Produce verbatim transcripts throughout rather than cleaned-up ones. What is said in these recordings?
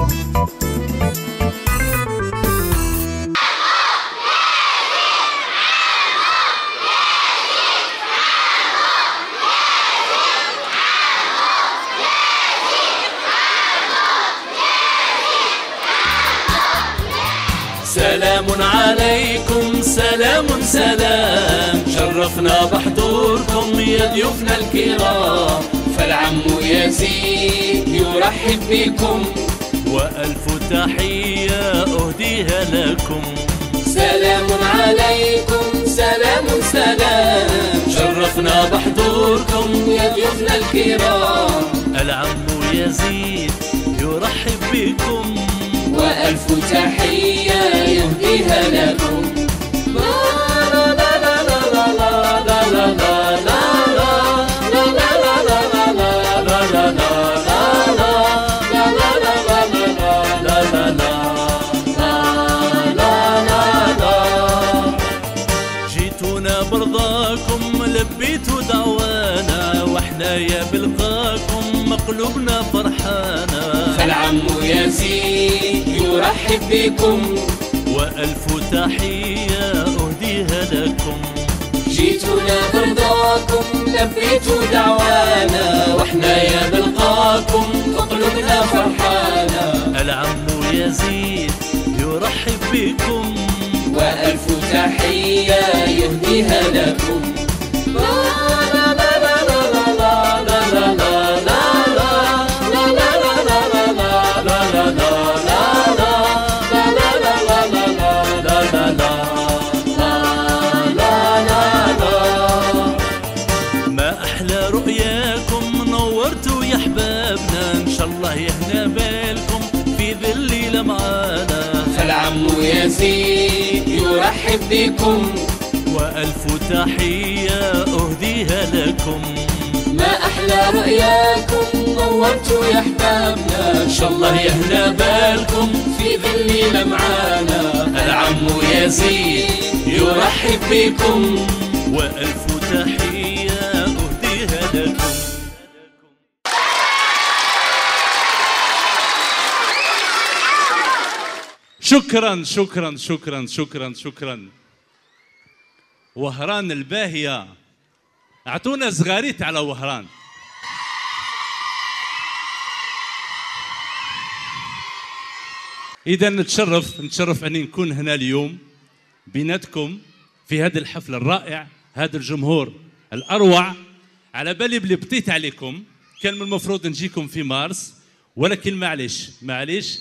سلام عليكم سلام سلام، شرفنا بحضوركم يا ضيوفنا الكرام، فالعم يزيد يرحب بكم وألف تحية أهديها لكم. سلام عليكم سلام سلام، شرفنا بحضوركم يا ضيوفنا الكرام، العم يزيد يرحب بكم وألف تحية يهديها لكم. لا لا لا لا لا لا لا لا لا لا لا لا. جيتونا برضاكم لبيتوا دعوانا، واحنا يا بلقاكم مقلوبنا فرحانا، فالعم يزيد يرحب بكم وألف تحية أهديها لكم. جيتونا برضاكم لبيتوا دعوانا، واحنا يا بلقاكم قلوبنا فرحانا، العم يزيد يرحب بكم وألف تحية يهديها لكم. لا لا لا لا لا لا لا يهنا بالكم في ذل معانا، فالعم يزيد يرحب بكم وألف تحية أهديها لكم. ما أحلى رؤياكم نورتوا يا أحبابنا، إن شاء الله يهنا بالكم في ذل معانا، العم يزيد يرحب بكم وألف تحية أهديها لكم. شكرا شكرا شكرا شكرا شكرا. وهران الباهية، اعطونا زغاريت على وهران. إذا نتشرف نتشرف أني نكون هنا اليوم بيناتكم في هذا الحفل الرائع، هذا الجمهور الأروع. على بالي بلي بطيت عليكم، كان من المفروض نجيكم في مارس، ولكن معليش معليش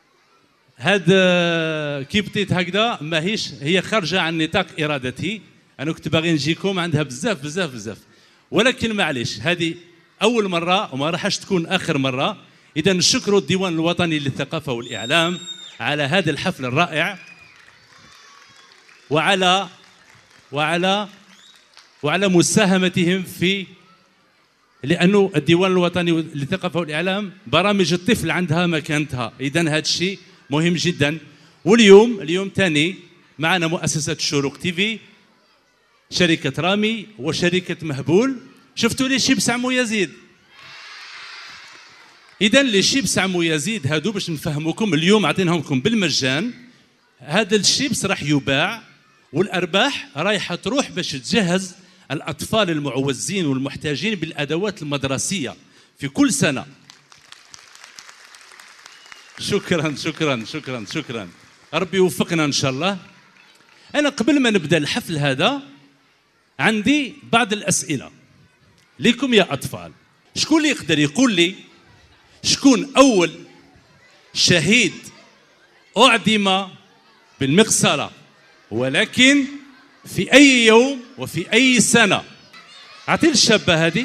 هذا كي بديت هكذا ماهيش هي خارجه عن نطاق ارادتي. انا كنت باغي نجيكم عندها بزاف بزاف بزاف، ولكن معليش هذه اول مره وما راحش تكون اخر مره. اذا نشكروا الديوان الوطني للثقافه والاعلام على هذا الحفل الرائع، وعلى وعلى وعلى مساهمتهم في، لانه الديوان الوطني للثقافه والاعلام برامج الطفل عندها مكانتها. اذا هذا الشيء مهم جدا. واليوم اليوم ثاني معنا مؤسسة الشروق تيفي، شركة رامي وشركة مهبول. شفتوا لي شيبس عمو يزيد؟ إذا لي شيبس عمو يزيد هادو باش نفهموكم اليوم عطيناهم لكم بالمجان. هذا الشيبس راح يباع والأرباح رايحة تروح باش تجهز الأطفال المعوزين والمحتاجين بالأدوات المدرسية في كل سنة. شكرا شكرا شكرا شكرا، ربي يوفقنا ان شاء الله. انا قبل ما نبدا الحفل هذا عندي بعض الاسئله لكم يا اطفال. شكون اللي يقدر يقول لي شكون اول شهيد اعدم بالمقصله، ولكن في اي يوم وفي اي سنه؟ اعطي الشابه هذه.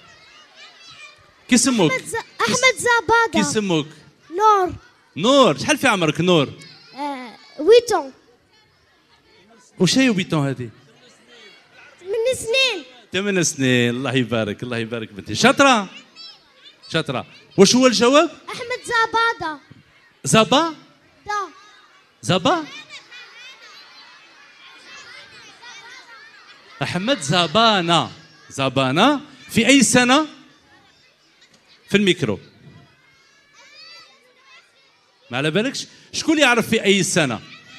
كي سموك؟ احمد زباده. كي سموك؟ نور. نور، شحال في عمرك نور؟ آه، ويتون. وش هي ويتون هذه؟ ثمان سنين. ثمان سنين، الله يبارك الله يبارك بنتي، شاطرة شاطرة. وش هو الجواب؟ أحمد زبادة. زبا؟ دا. زبا؟ أحمد زبانة. زبانة في أي سنة؟ في الميكرو. ما على بالكش؟ شكون اللي يعرف في أي سنة؟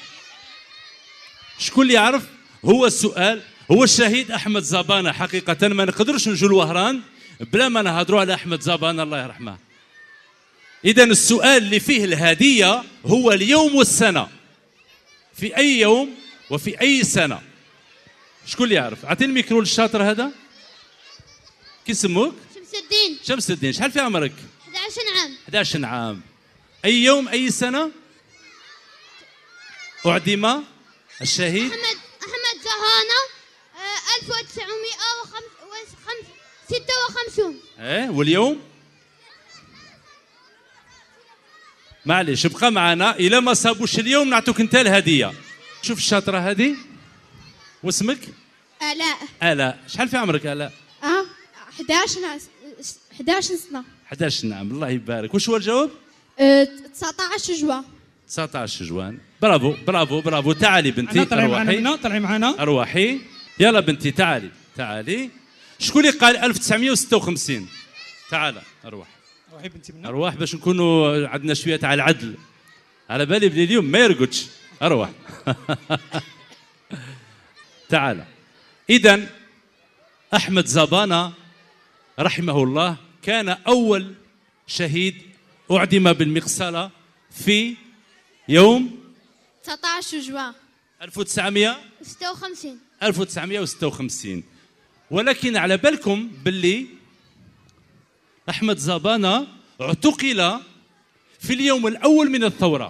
شكون اللي يعرف؟ هو السؤال هو الشهيد أحمد زبانة. حقيقة ما نقدرش نجوا الوهران بلا ما نهضروا على أحمد زبانة الله يرحمه. إذا السؤال اللي فيه الهدية هو اليوم والسنة، في أي يوم وفي أي سنة. شكون اللي يعرف؟ أعطيني الميكرو للشاطر هذا. كي سموك؟ شمس الدين. شمس الدين. شحال في عمرك؟ أحد عشر عام. أحد عشر عام. أي يوم أي سنة أعدم الشهيد؟ أحمد أحمد زهانة ألف وتسعمائة وستة وخمسين. إيه واليوم؟ معليش بقى معنا، إلا ما صابوش اليوم نعطوك أنت الهدية. شوف الشاطرة هذه. واسمك؟ آلاء. آلاء. شحال في عمرك آلاء؟ اه أحد عشر أحد عشر سنة. أحد عشر نعم. الله يبارك. وش هو الجواب؟ أه تسعة عشر جوان. تسعة عشر جوان. برافو برافو برافو. تعالي بنتي. طلعي معنا طلعي معنا. أرواحي. يلا بنتي تعالي تعالي. شكون اللي قال ألف وتسعمائة وستة وخمسين؟ تعال أرواح. روحي بنتي منا. أرواح باش نكونوا عندنا شوية تاع العدل. على بالي بلي اليوم ما يرقدش. أرواح. تعال. إذا أحمد زبانة رحمه الله كان أول شهيد أعدم بالمقصلة في يوم تسعة عشر جوان ألف وتسعمائة ستة وخمسين. ألف وتسعمائة وستة وخمسين. ولكن على بالكم باللي أحمد زبانة اعتقل في اليوم الأول من الثورة.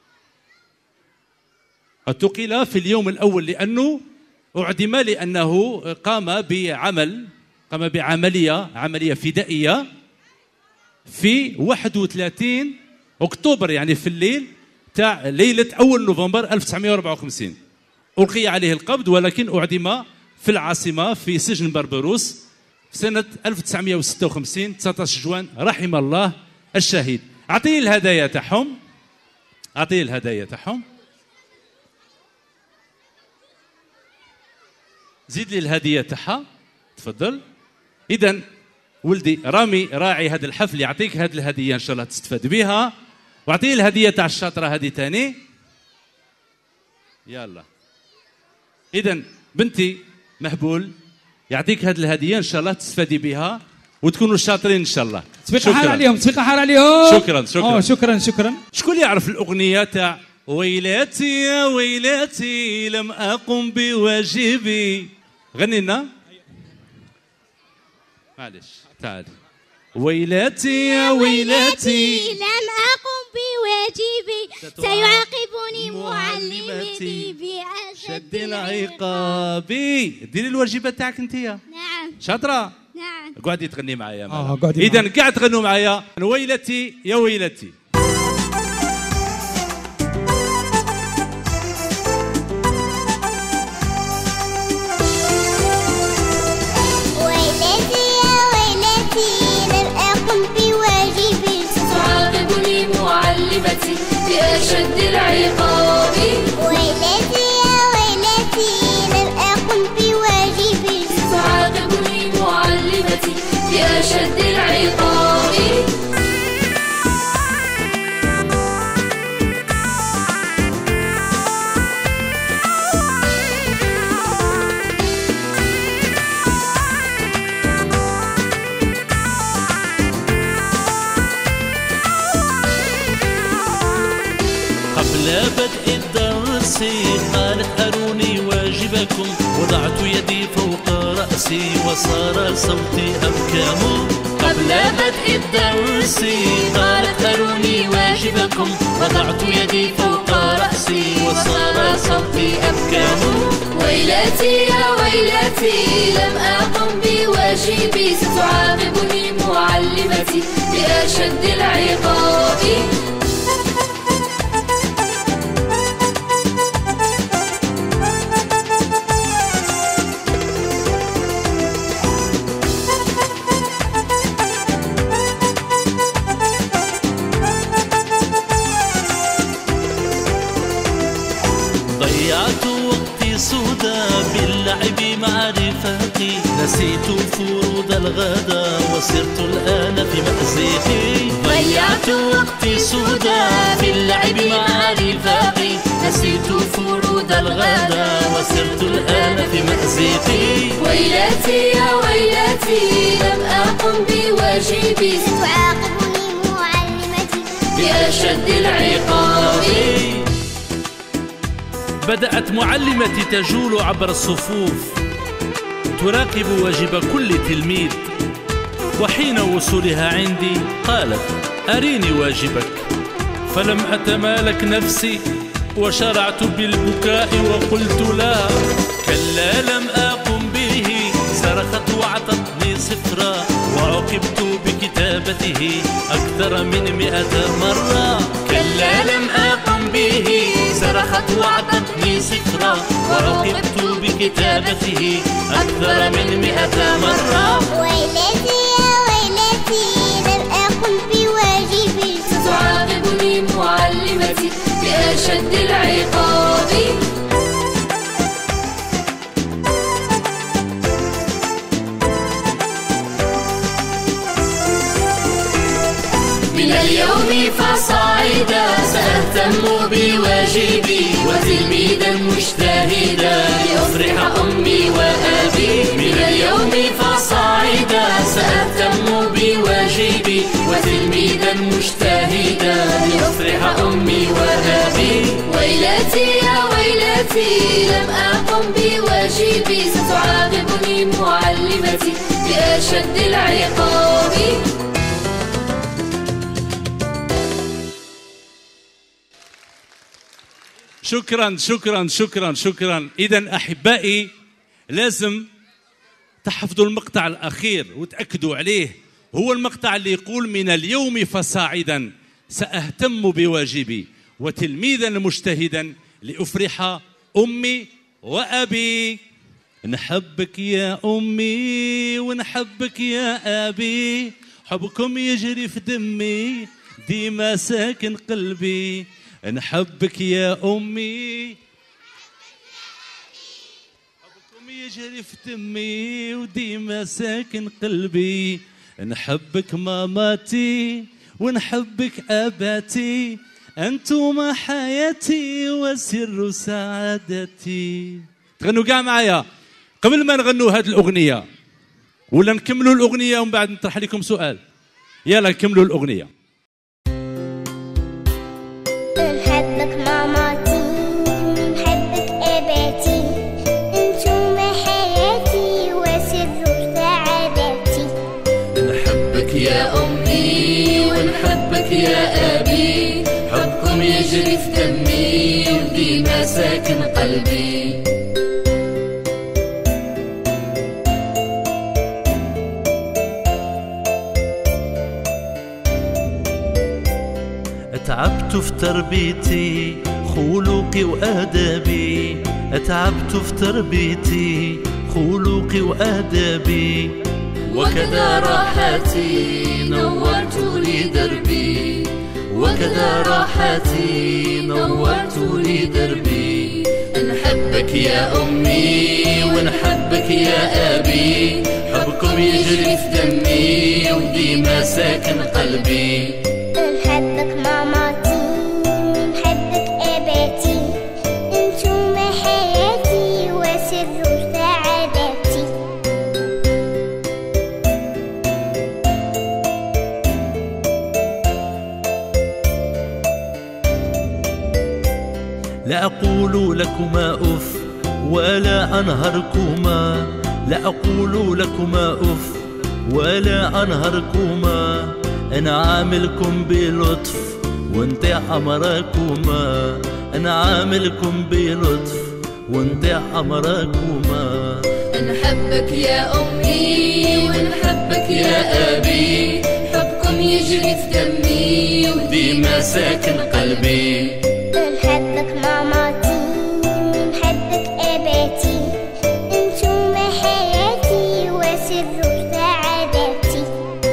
اعتقل في اليوم الأول لأنه أعدم لأنه قام بعمل قام بعملية عملية فدائية في واحد وثلاثين أكتوبر، يعني في الليل تاع ليلة أول نوفمبر ألف وتسعمائة وأربعة وخمسين. ألقي عليه القبض ولكن أعدم في العاصمة في سجن بربروس في سنة ألف وتسعمائة وستة وخمسين تسعة عشر جوان. رحم الله الشهيد. أعطيه الهدايا تاعهم. أعطيه الهدايا تاعهم. زيد لي الهدية تاعها تفضل. إذا ولدي رامي راعي هذا الحفل يعطيك هذه الهدية إن شاء الله تستفاد بها، وأعطيه الهدية تاع الشاطرة هذه تاني. يلا. إذا بنتي مهبول يعطيك هذه الهدية إن شاء الله تستفادي بها وتكونوا شاطرين إن شاء الله. تصفيقة حار عليهم تصفيقة حار عليهم. شكرا شكرا. أوه شكرا شكرا. شكون يعرف الأغنية تاع ويلاتي يا ويلاتي لم أقم بواجبي؟ غني لنا. معلش تعالي. ويلاتي يا ويلاتي لم أقم بواجبي سيعاقبني معلمتي بأشد العقاب. ديري الواجبات تاعك انت. نعم. شاطرة. نعم. قعدي تغني معايا. اه قعدي. إذا قاعد تغنوا معايا. ويلتي يا ويلتي. معلمتي بأشد العقاب. ويلتي يا ويلتي لم أقم بواجبي تعاقبني معلمتي بأشد العقاب. قبل بدء الدرس قالت أروني واجبكم، وضعت يدي فوق رأسي وصار صوتي أبكم. قبل بدء الدرس قالت أروني واجبكم، وضعت يدي فوق رأسي وصار صوتي أبكم. ويلتي يا ويلتي لم أقم بواجبي ستعاقبني معلمتي بأشد العقاب. ضيعت وقتي سودا باللعب مع رفاقي، نسيت فروض الغدا وصرت الآن في مأزقي. ضيعت وقتي سودا باللعب فرود الغدا وسرت الآن في مأزقي. ويلاتي يا ويلاتي لم أقم بواجبي ستعاقبني معلمتي بأشد العقاب. بدأت معلمتي تجول عبر الصفوف تراقب واجب كل تلميذ، وحين وصولها عندي قالت أريني واجبك، فلم أتمالك نفسي وشرعت بالبكاء وقلت لها كلا لم أقم به. صرخت وأعطتني صفرا وعوقبت بكتابته أكثر من مئة مرة. كلا لم أقم به. صرخت وأعطتني صفرا وعوقبت بكتابته أكثر من مئة مرة. ويلاتي يا ويلاتي لم أقم بواجبي ستعاقبني معلمتي بأشد العقاب. من اليوم فصاعدا سأهتم بواجبي وتلميذا مجتهدا لأفرح أمي وأبي. من اليوم فصاعدا سأهتم بواجبي وتلميذا مجتهدا لأفرح أمي وأبي. ويلاتي يا ويلاتي لم أقم بواجبي ستعاقبني معلمتي بأشد العقاب. شكرا شكرا شكرا شكرا. إذا أحبائي لازم تحفظوا المقطع الأخير وتأكدوا عليه، هو المقطع اللي يقول من اليوم فصاعدا سأهتم بواجبي وتلميذا مجتهدا لأفرح أمي وأبي. نحبك يا أمي ونحبك يا أبي، حبكم يجري في دمي ديما ساكن قلبي. نحبك يا أمي حبكم يجري في دمي وديما ساكن قلبي. نحبك ماماتي ونحبك أباتي، أنتم حياتي وسر سعادتي. تغنوا كاع معايا قبل ما نغنوا هذه الأغنية ولا نكملوا الأغنية ومن بعد نطرح لكم سؤال. يلا نكملوا الأغنية. نحبك ماماتي نحبك أباتي، أنتم حياتي وسر سعادتي. نحبك يا أمي ونحبك يا أبي، حبكم يجري في دمي وديما ساكن قلبي. تعبت في تربيتي خلقي وآدابي، تعبت في تربيتي خلقي وآدابي، وكذا راحتي نورت لي دربي، وكذا راحتي نورت لي دربي. نحبك يا أمي ونحبك يا أبي، حبكم يجري في دمي وديما ساكن قلبي. نحبك ماماتي نحبك أباتي، أنتم حياتي وسر سعادتي. لا أقول لكما أف ولا أنهركما، لا أقول لكما أف ولا أنهركما، أنا عاملكم بلطف وانطيع أمركما، أنا عاملكم بلطف وانطيع أمركما. نحبك يا أمي ونحبك يا أبي، حبكم يجري في دمي وديما ساكن قلبي. نحبك ماماتي نحبك أباتي، أنتم حياتي وسر سعادتي.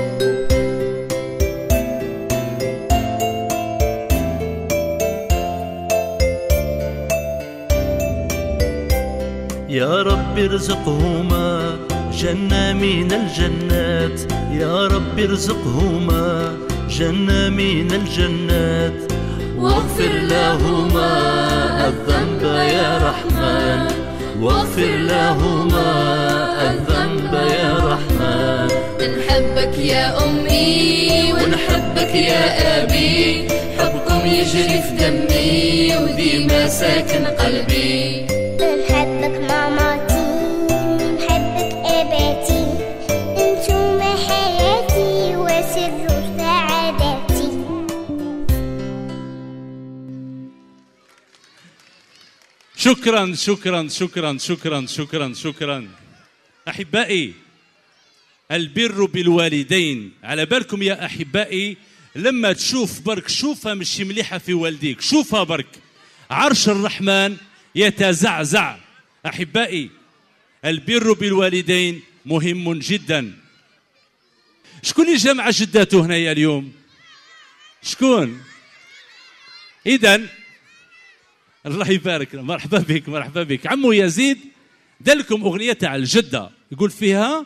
يا رب ارزقهما جنة من الجنات، يا رب ارزقهما جنة من الجنات، واغفر لهما الذنب يا واغفر لهما الذنب يا رحمن. نحبك يا أمي ونحبك يا أبي، حبكم يجري في دمي وديما ساكن قلبي. نحبك ماماتي ونحبك أباتي، انتوما حياتي وسر سعادتي. شكرا شكرا شكرا شكرا شكرا شكرا. أحبائي، البر بالوالدين، على بالكم يا أحبائي لما تشوف برك، شوفها مش مليحة في والديك، شوفها برك عرش الرحمن يتزعزع. أحبائي، البر بالوالدين مهم جدا. شكون اللي جمع جداته هنايا اليوم؟ شكون؟ إذن الله يبارك، مرحبا بك مرحبا بك. عمو يزيد دلكم أغنية تاع الجدة، يقول فيها: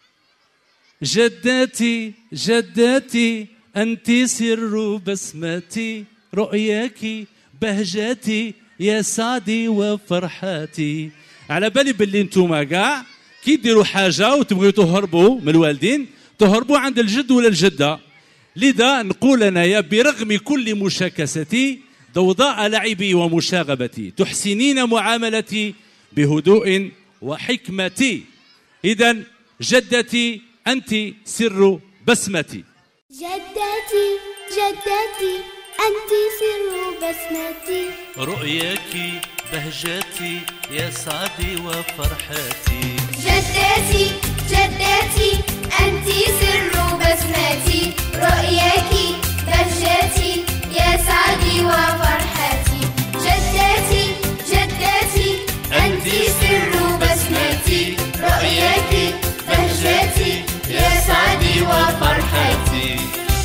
جدتي جدتي أنت سر بسمتي، رؤياك بهجتي يا سعدي وفرحتي. على بالي باللي انتوما كاع كي ديروا حاجة وتبغيو تهربوا من الوالدين تهربوا عند الجد ولا الجدة. لذا نقول أنايا برغم كل مشاكستي ضوضاء لعبي ومشاغبتي، تحسنين معاملتي بهدوء وحكمتي. إذن جدتي أنت سر بسمتي. جدتي جدتي أنت سر بسمتي، رؤياك بهجتي يا سعدي وفرحتي. جدتي جدتي أنت سر بسمتي، رؤياك بهجتي يا سعدي وفرحتي. جدتي جدتي أنت سر بسمتي، رؤياك بهجتي يا سعدي وفرحتي.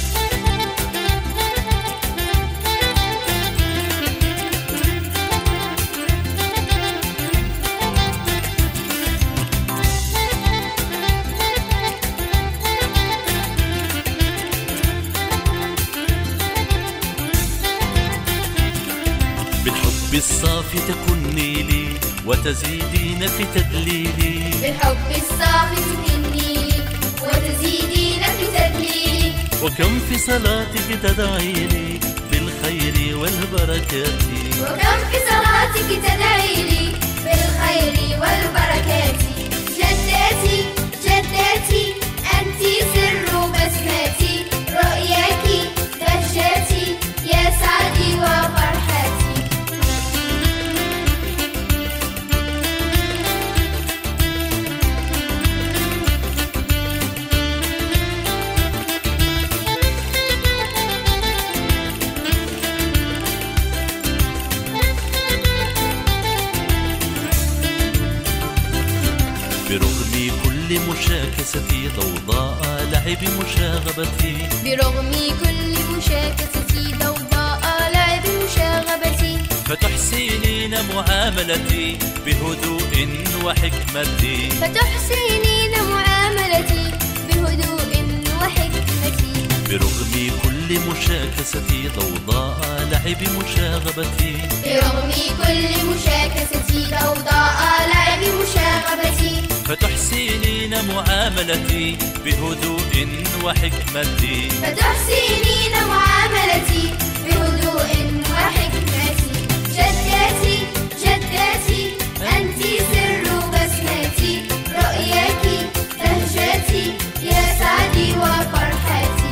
بالحب الصافي تكني لي وتزيدين في تدليلي. بالحب الصافي تكني لي وتزيدين في تدليلي. وكم في صلاتك تدعي لي بالخير والبركات. وكم في صلاتك تدعي لي بالخير والبركات. جدتي جدتي أنت سر بسمتي، رؤياك بهجتي يا سعدي وفرحتي. برغم كل مشاكستي ضوضاء لعب مشاغبتي. برغم كل مشاكستي ضوضاء لعب مشاغبتي. فتحسنين معاملتي بهدوء وحكمتي. فتحسنين معاملتي بهدوء وحكمتي. برغم كل مشاكستي ضوضاء لعب مشاغبتي. برغم كل مشاكستي ضوضاء لعب مشاغبتي. فتحسنين معاملتي بهدوء وحكمتي. فتحسنين معاملتي بهدوء وحكمتي. جدتي جدتي أنت سر بسمتي، رؤياك بهجتي يا سعدي وفرحتي.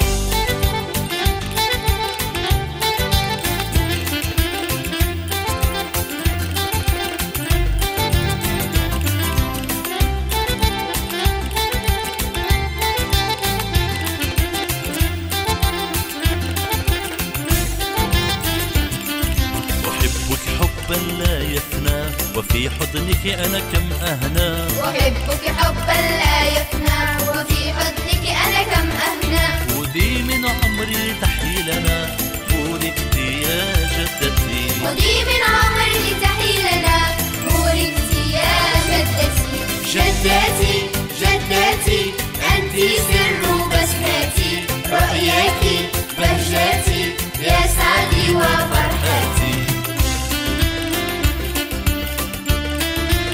لا يفنى وفي حضنك أنا كم أهنى. أحبك حبا لا يفنى وفي حضنك أنا كم أهنى. ودي من عمري تحيي لنا بوركت يا جدتي. ودي من عمري تحيي لنا بوركت يا جدتي. جدتي جدتي أنت سر بسمتي، رؤياك بهجتي يا سعدي وفرحتي.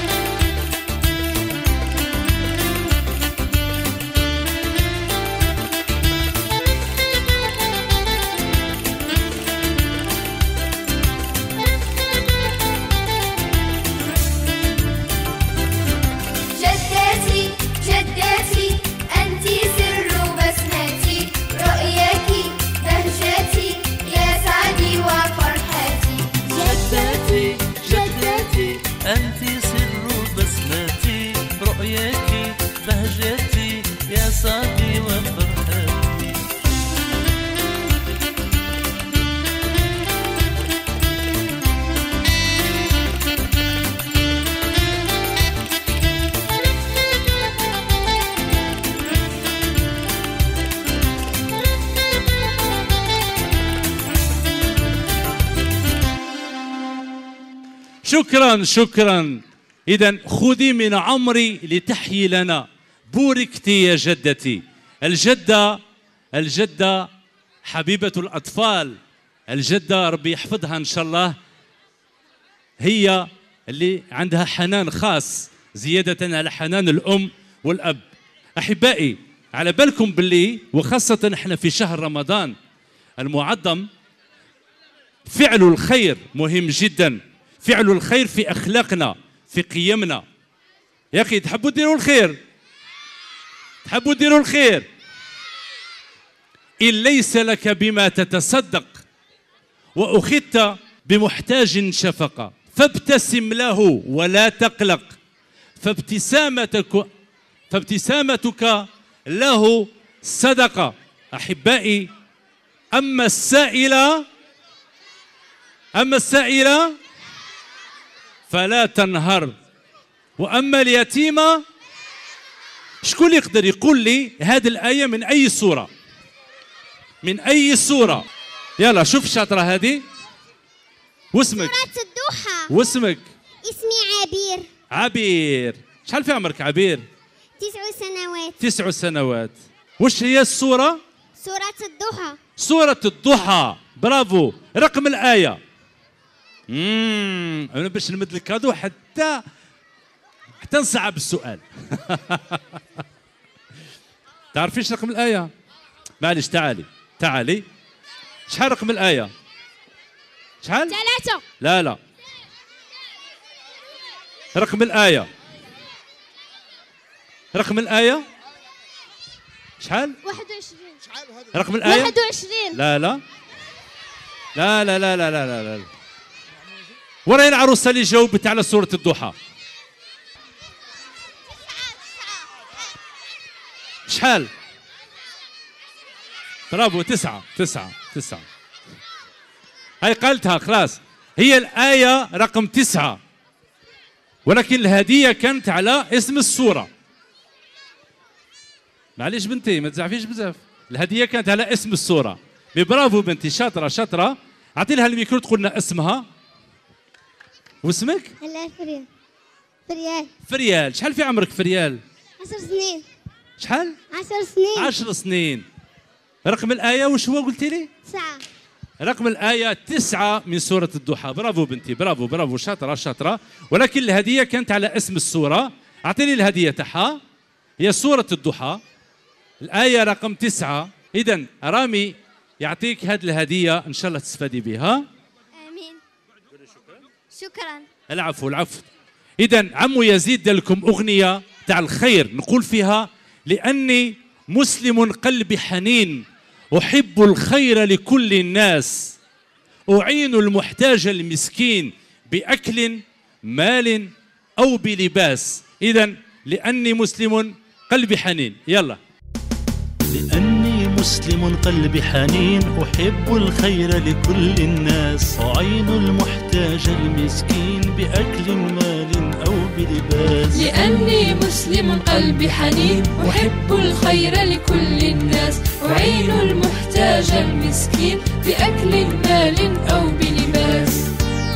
شكرا شكرا. إذا خذي من عمري لتحيي لنا، بوركتي يا جدتي. الجدة الجدة حبيبة الأطفال، الجدة ربي يحفظها إن شاء الله، هي اللي عندها حنان خاص زيادة على حنان الأم والأب. أحبائي، على بالكم باللي وخاصة احنا في شهر رمضان المعظم، فعل الخير مهم جدا، فعل الخير في أخلاقنا في قيمنا. يا أخي تحبوا ديروا الخير، تحبوا ديروا الخير. إن ليس لك بما تتصدق وأخذت بمحتاج شفقة فابتسم له ولا تقلق، فابتسامتك فابتسامتك له صدقة. أحبائي، أما السائلة أما السائلة فلا تنهر، وأما اليتيمة. شكون يقدر يقول لي هذه الآية من أي سورة؟ من أي سورة؟ يلا شوف الشاطرة هذه. واسمك؟ سورة الضحى. واسمك؟ اسمي عبير. عبير. شحال في عمرك عبير؟ تسع سنوات. تسع سنوات. وش هي السورة؟ سورة الضحى. سورة الضحى. برافو. رقم الآية. اممم انا باش نمد الكادو حتى حتى نصعب السؤال. تعرفيش رقم الآية؟ معليش تعالي تعالي. شحال رقم الآية؟ شحال؟ ثلاثة. لا لا، رقم الآية، رقم الآية شحال؟ واحد وعشرين. رقم الآية؟ واحد وعشرين. لا لا لا لا لا لا لا لا لا. وراي العروسة اللي جاوبت على سورة الضحى. شحال؟ برافو. تسعة تسعة تسعة. هاي قالتها خلاص. هي الآية رقم تسعة، ولكن الهدية كانت على اسم السورة. معليش بنتي ما تزعفيش بزاف، الهدية كانت على اسم السورة. برافو بنتي، شاطرة شاطرة. أعطي لها الميكرو تقول لنا اسمها. واسمك؟ هلا فريال. فريال. فريال. شحال في عمرك فريال؟ عشر سنين. شحال؟ عشر سنين. عشر سنين. رقم الآية وش هو قلتي لي؟ تسعة. رقم الآية تسعة من سورة الضحى. برافو بنتي، برافو برافو، شاطرة شاطرة. ولكن الهدية كانت على اسم السورة. أعطيني الهدية تاعها. هي سورة الضحى، الآية رقم تسعة. إذا رامي يعطيك هذه الهدية، إن شاء الله تستفادي بها. آمين. شكرا. العفو العفو. إذا عمو يزيد دار لكم أغنية تاع الخير نقول فيها: لأني مسلم قلبي حنين، أحب الخير لكل الناس، أعين المحتاج المسكين بأكل مال أو بلباس. إذا لأني مسلم قلبي حنين. يلا. لأني مسلم قلبي حنين، أحب الخير لكل الناس، أعين المحتاج المسكين بأكل مال أو بلباس. لأني مسلم قلبي حنين، أحب الخير لكل الناس، أعين المحتاج المسكين بأكل مال أو بلباس.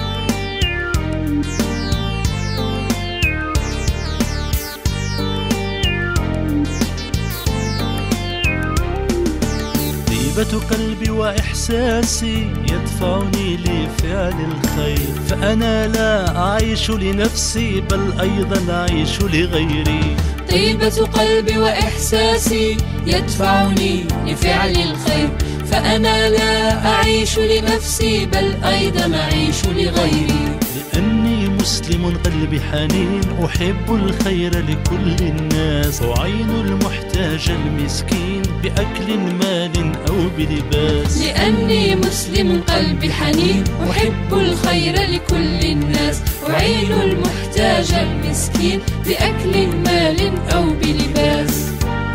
طيبة قلبي وإحساسي يدفعني لفعل الخير، فأنا لا أعيش لنفسي بل أيضا أعيش لغيري. طيبة قلبي وإحساسي يدفعني لفعل الخير، فأنا لا أعيش لنفسي بل أيضا أعيش لغيري. لأني مسلم قلبي حنين، أحب الخير لكل الناس، أعين المحتاج المسكين بأكل مال أو بلباس. لأني مسلم قلبي حنين، أحب الخير لكل الناس، أعين المحتاج المسكين بأكل مال أو بلباس.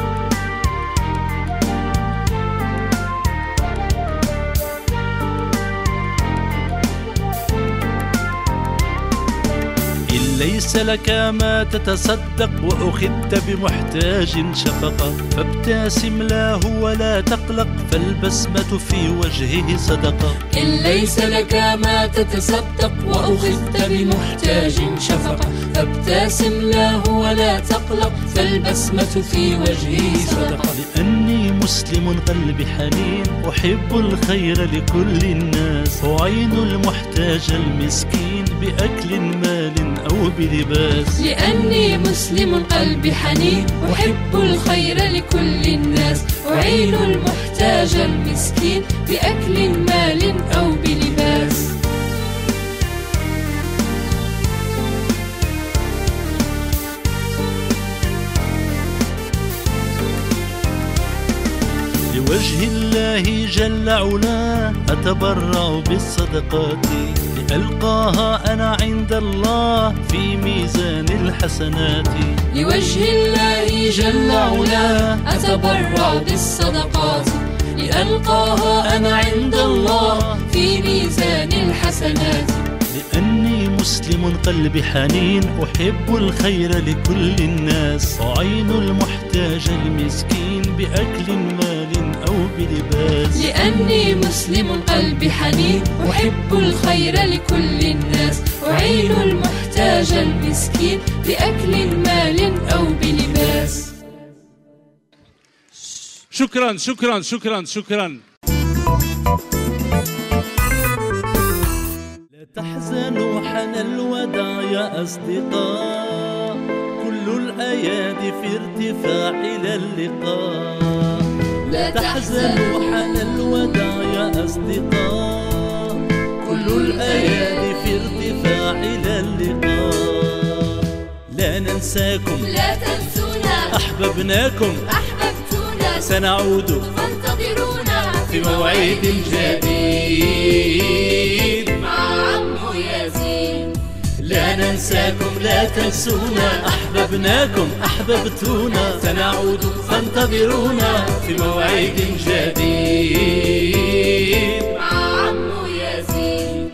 ليس لك ما تتصدق وأخذت بمحتاج شفقة، فابتسم له ولا تقلق، فالبسمة في وجهه صدقة. إن ليس لك ما تتصدق وأخذت بمحتاج شفقة، فابتسم له ولا تقلق، فالبسمة في وجهه صدقة. لأني مسلم قلبي حنين أحب الخير لكل الناس، أعين المحتاج المسكين بأكل مال أو بلباس. لأني مسلم قلبي حنين أحب الخير لكل الناس، أعين المحتاج المسكين بأكل مال أو بلباس. لوجه الله جل علاه أتبرع بالصدقات، لألقاها أنا عند الله في ميزان الحسنات. لوجه الله جل علاه أتبرع بالصدقات، لألقاها أنا عند الله في ميزان الحسنات. لأني مسلم قلبي حنين أحب الخير لكل الناس، أعين المحتاج المسكين بأكل مال أو بلباس. لأني مسلم قلبي حنين أحب الخير لكل الناس، أعين المحتاج المسكين بأكل مال أو بلباس. شكرا شكرا شكرا شكرا. لا تحزنوا حان الوداع يا أصدقاء، كل الأيادي في ارتفاع إلى اللقاء. لا تحزنوا حان الوداع يا أصدقاء، كل الأيادي في ارتفاع إلى اللقاء. لا ننساكم لا تنسونا، أحببناكم أحببتونا، سنعود فانتظرونا في موعد جديد مع عمو يزيد. لا ننساكم لا تنسونا، أحببناكم أحببتونا، سنعود فانتظرونا في موعد جديد مع عمو يزيد.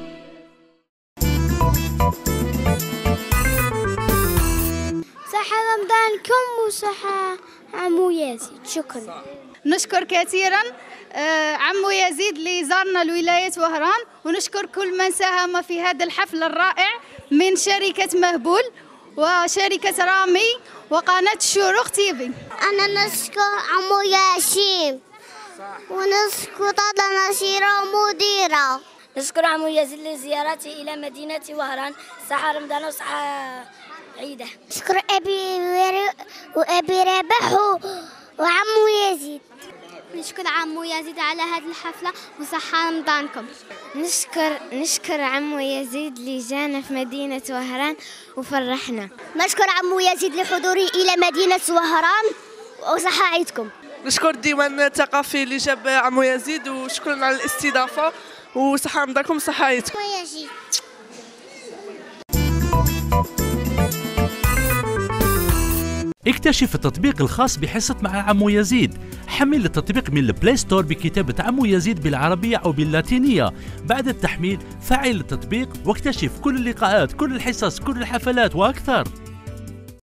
صحة رمضانكم وصحة عمو يزيد. شكرا. نشكر كثيرا آه، عمو يزيد اللي زارنا لولاية وهران، ونشكر كل من ساهم في هذا الحفل الرائع من شركة مهبول وشركة رامي وقناة الشروق تيفي. أنا نشكر عمو ياسين ونشكر طاطا نشيرة ومديرة. نشكر عمو يزيد لزيارته إلى مدينة وهران. صحة رمضان وصحة عيدة. نشكر أبي وأبي رباح وعمو يزيد. نشكر عمو يزيد على هذه الحفلة وصحة رمضانكم. نشكر نشكر عمو يزيد اللي جانا في مدينة وهران وفرحنا. نشكر عمو يزيد لحضوره إلى مدينة وهران وصحة عيدكم. نشكر الديوان الثقافي اللي جاب عمو يزيد، وشكرا على الاستضافة، وصحة رمضانكم وصحة عيدكم. عمو يزيد. اكتشف التطبيق الخاص بحصة مع عمو يزيد. حمل التطبيق من البلاي ستور بكتابة عمو يزيد بالعربية أو باللاتينية. بعد التحميل فعل التطبيق واكتشف كل اللقاءات، كل الحصص، كل الحفلات وأكثر.